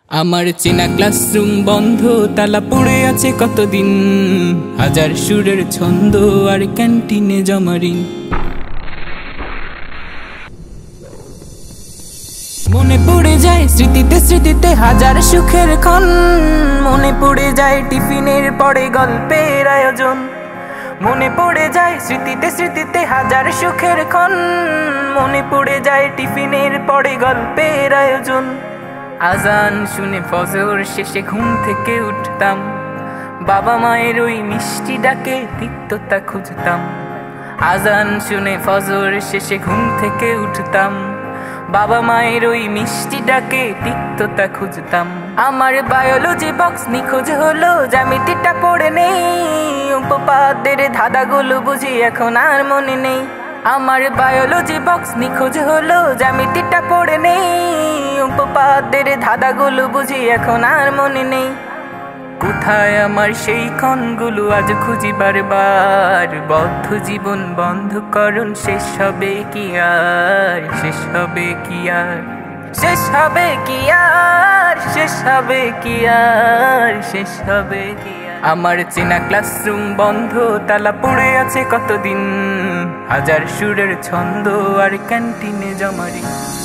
আমার চেনা ক্লাসরুম বন্ধ, তালা পড়ে আছে কতদিন। হাজার সুরের ছন্দ আর ক্যান্টিনে জমারিন। মনে পড়ে যায় স্মৃতিতে স্মৃতিতে হাজার সুখের ক্ষণ। মনে পড়ে যায় টিফিনের পরে গল্পের আয়োজন। মনে পড়ে যায় স্মৃতিতে স্মৃতিতে হাজার সুখের ক্ষণ। মনে পড়ে যায় টিফিনের পরে গল্পের আয়োজন। আজান শুনে ফজর শেষে ঘুম থেকে উঠতাম, বাবা মায়ের ওই মিষ্টি ডাকে তিক্ততা খুঁজতাম। আজান শুনে ফজর শেষে ঘুম থেকে উঠতাম, বাবা মায়ের ওই মিষ্টি ডাকে তিক্ততা খুঁজতাম। আমার বায়োলজি বক্স নিখোঁজ হলো, জ্যামিতিটা পড়ে নেই। উপপাদ্যের ধাঁধাগুলো বুঝি এখন আর মনে নেই। আমার বায়োলজি বক্স নিখোঁজ হলো, জ্যামিতিটা পড়ে নেই। উপপাদ্যের ধাঁধাগুলো বুঝি এখন আর মনে নেই। কোথায় আমার সেই ক্ষণগুলো আজ খুঁজি বারবার। বদ্ধ জীবন বন্ধকরণ শেষ হবে কি আর, শেষ হবে কি আর, শেষ হবে কি আর, শেষ হবে কি আর, শেষ হবে কি আর। আমার চেনা ক্লাসরুম বন্ধ, তালা পড়ে আছে কতদিন। হাজার সুরের ছন্দ আর ক্যান্টিনে জমারি।